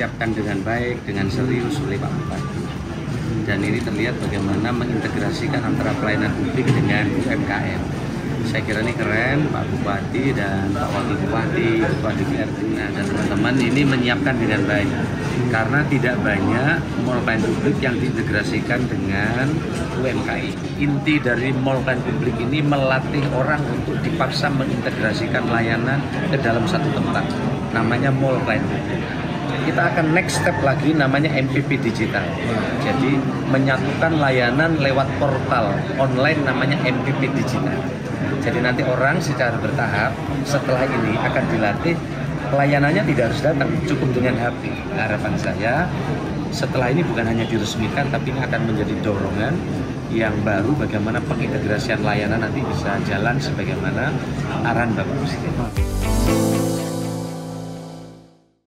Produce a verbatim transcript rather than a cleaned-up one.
dipersiapkan dengan baik, dengan serius oleh Pak Bupati. Dan ini terlihat bagaimana mengintegrasikan antara pelayanan publik dengan U M K M. Saya kira ini keren, Pak Bupati dan Pak Wakil Bupati, Ketua D P R dan teman-teman ini menyiapkan dengan baik. Karena tidak banyak mall pelayanan publik yang diintegrasikan dengan U M K M. Inti dari mall pelayanan publik ini melatih orang untuk dipaksa mengintegrasikan layanan ke dalam satu tempat. Namanya mall pelayanan publik. Kita akan next step lagi namanya M P P digital. Jadi menyatukan layanan lewat portal online namanya M P P digital. Jadi nanti orang secara bertahap setelah ini akan dilatih pelayanannya tidak harus datang, cukup dengan H P. Harapan saya setelah ini bukan hanya diresmikan tapi ini akan menjadi dorongan yang baru bagaimana pengintegrasian layanan nanti bisa jalan sebagaimana arahan Bapak Presiden.